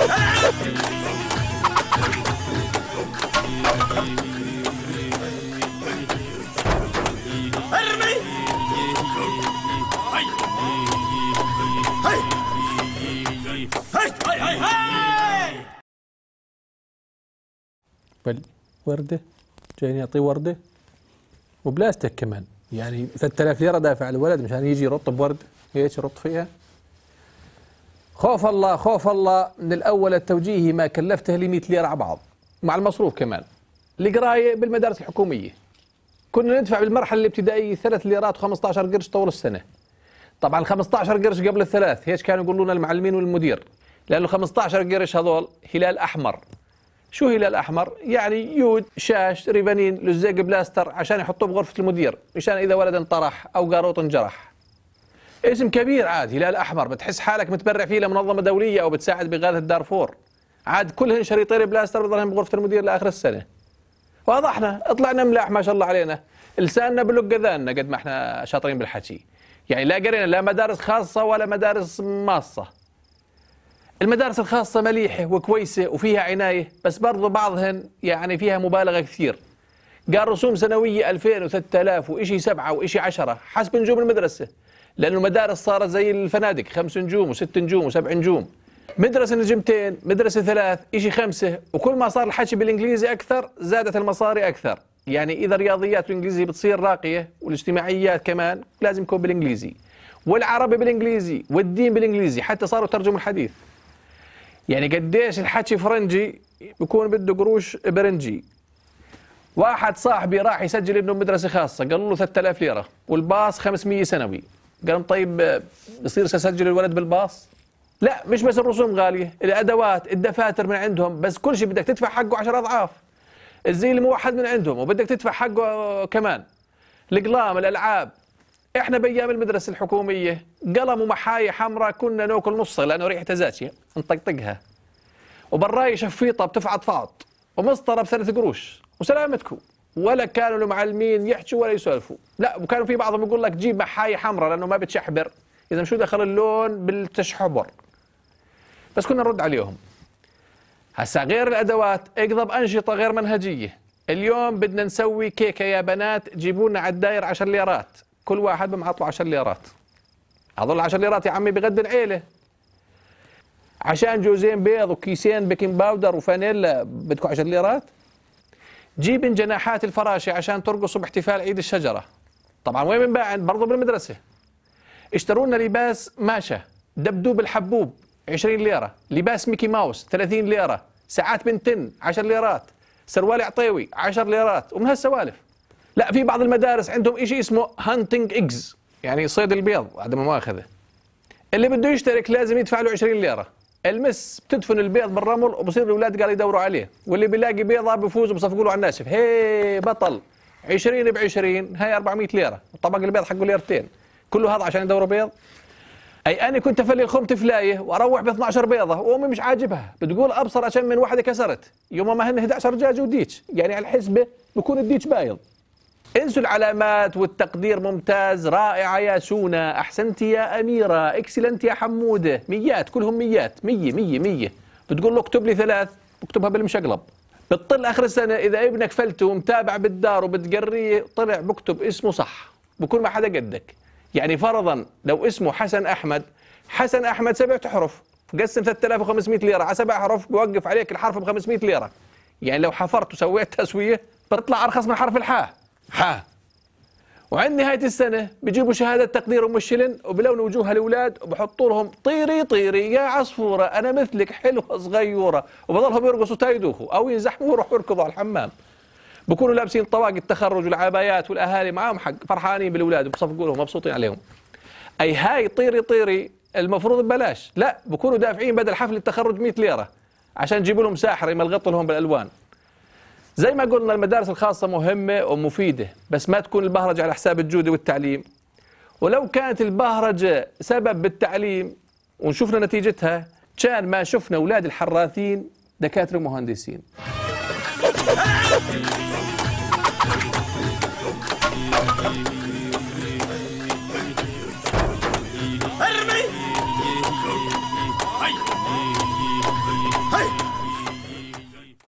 وردة جايين يعطيه وردة وبلاستيك كمان، يعني 3000 ليرة دافع على الولد مشان يجي يرط بورد هيك يرط فيها. خوف الله خوف الله من الأول التوجيهي ما كلفته لي 100 ليرة على بعض مع المصروف كمان. القراية بالمدارس الحكومية كنا ندفع بالمرحلة الابتدائية 3 ليرات و15 قرش طول السنة. طبعا 15 قرش قبل الثلاث هيك كانوا يقولون المعلمين والمدير، لأنه 15 قرش هذول هلال أحمر. شو هلال أحمر؟ يعني يود شاش ريبانين لزاق بلاستر عشان يحطوه بغرفة المدير مشان إذا ولد انطرح أو قاروط انجرح. اسم كبير عاد هلال أحمر، بتحس حالك متبرع فيه لمنظمة دولية أو بتساعد بإغاثة دارفور. عاد كلهن شريطين بلاستر بضلهم بغرفة المدير لآخر السنة. واضحنا طلعنا ملاح ما شاء الله علينا، لساننا بلق اذاننا قد ما احنا شاطرين بالحكي. يعني لا قرينا لا مدارس خاصة ولا مدارس ماصة. المدارس الخاصة مليحة وكويسة وفيها عناية، بس برضو بعضهن يعني فيها مبالغة كثير. قال رسوم سنوية 2000 و3000 وإشي 7 وإشي 10 حسب نجوم المدرسة، لأنه المدارس صارت زي الفنادق 5 نجوم و6 نجوم و7 نجوم. مدرسة نجمتين، مدرسة 3، إشي 5، وكل ما صار الحكي بالإنجليزي أكثر زادت المصاري أكثر. يعني إذا الرياضيات بالإنجليزي بتصير راقية والاجتماعيات كمان لازم يكون بالإنجليزي، والعربي بالإنجليزي، والدين بالإنجليزي، حتى صاروا ترجموا الحديث. يعني قديش الحكي فرنجي بيكون بده قروش برنجي. واحد صاحبي راح يسجل ابنه بمدرسة خاصة قالوا له 3000 ليرة والباص 500 سنوي. قال طيب بصير سجل الولد بالباص؟ لا مش بس الرسوم غالية، الأدوات الدفاتر من عندهم، بس كل شيء بدك تدفع حقه 10 أضعاف. الزي الموحد من عندهم وبدك تدفع حقه كمان. الأقلام الألعاب. احنا بأيام المدرسة الحكومية قلم ومحاية حمراء كنا ناكل نصها لأنه ريحتها زاكية نطقطقها، وبراي شفيطة بتفعط فعط، ومسطرة ب3 قروش وسلامتكم. ولا كانوا المعلمين يحكوا ولا يسولفوا، لا وكانوا في بعضهم يقول لك جيب محاية حمراء لأنه ما بتشحبر. إذا شو دخل اللون بالتشحبر؟ بس كنا نرد عليهم. هسا غير الأدوات اقضب أنشطة غير منهجية. اليوم بدنا نسوي كيكة يا بنات، جيبوا لنا على الداير 10 ليرات، كل واحد بمعطله 10 ليرات. هذول 10 ليرات يا عمي بغد العيلة. عشان جوزين بيض وكيسين بيكنج باودر وفانيلا بدكم 10 ليرات. جيبن جناحات الفراشة عشان ترقصوا باحتفال عيد الشجرة. طبعا وين بنباعن؟ برضه بالمدرسة. اشتروا لنا لباس ماشا، دبدوب الحبوب 20 ليرة، لباس ميكي ماوس 30 ليرة، ساعات بنتن 10 ليرات، سروال عطيوي 10 ليرات، ومن هالسوالف. لا في بعض المدارس عندهم إشي اسمه هانتنج إجز، يعني صيد البيض عدم مؤاخذة. اللي بده يشترك لازم يدفع له 20 ليرة. المس بتدفن البيض بالرمل وبصير الاولاد قالوا يدوروا عليه، واللي بيلاقي بيضه بفوز وبصفقوا له على الناشف. هي بطل 20 ب20 هي 400 ليره، وطبق البيض حقه ليرتين، كله هذا عشان يدوروا بيض. اي انا كنت افلي الخم تفلايه واروح ب 12 بيضه وامي مش عاجبها، بتقول ابصر عشان من واحده كسرت، يوم ما هن 11 دجاج وديتش، يعني على الحسبه بكون الديتش بايض. انسوا العلامات والتقدير ممتاز، رائعة يا سونا، أحسنت يا أميرة، إكسلنت يا حمودة، ميات كلهم ميات، 100. بتقول له اكتب لي 3 بكتبها بالمشقلب. بتطل آخر السنة إذا ابنك فلته ومتابع بالدار وبتقريه طلع بكتب اسمه صح، بكون ما حدا قدك. يعني فرضا لو اسمه حسن أحمد، حسن أحمد 7 أحرف، قسم 3500 ليرة على 7 أحرف بوقف عليك الحرف ب 500 ليرة. يعني لو حفرت وسويت تسوية بتطلع أرخص من حرف الحاء. وعند نهاية السنة بيجيبوا شهادة تقدير أم الشلن وبلون وجوه الأولاد وبحطوا لهم طيري طيري يا عصفورة أنا مثلك حلوة صغيورة، وبضلهم يرقصوا تايدوخوا أو ينزحموا ويروحوا يركضوا على الحمام. بكونوا لابسين طواقي التخرج والعبايات والأهالي معاهم حق فرحانين بالأولاد وبصفقوا لهم مبسوطين عليهم. أي هاي طيري طيري المفروض ببلاش، لا بكونوا دافعين بدل حفل التخرج 100 ليرة عشان تجيبوا لهم ساحر يملغط لهم بالألوان. زي ما قلنا المدارس الخاصة مهمة ومفيدة، بس ما تكون البهرجة على حساب الجودة والتعليم. ولو كانت البهرجة سبب بالتعليم ونشوفنا نتيجتها كان ما شفنا أولاد الحراثين دكاترة ومهندسين.